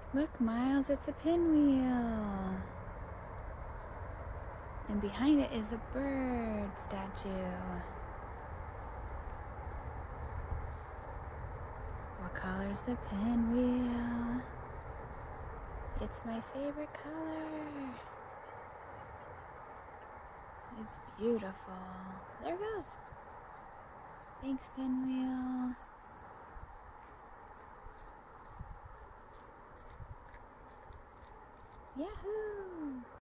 Look, Miles, it's a pinwheel. And behind it is a bird statue. What color's the pinwheel? It's my favorite color. It's beautiful. There it goes. Thanks, pinwheel. Yahoo!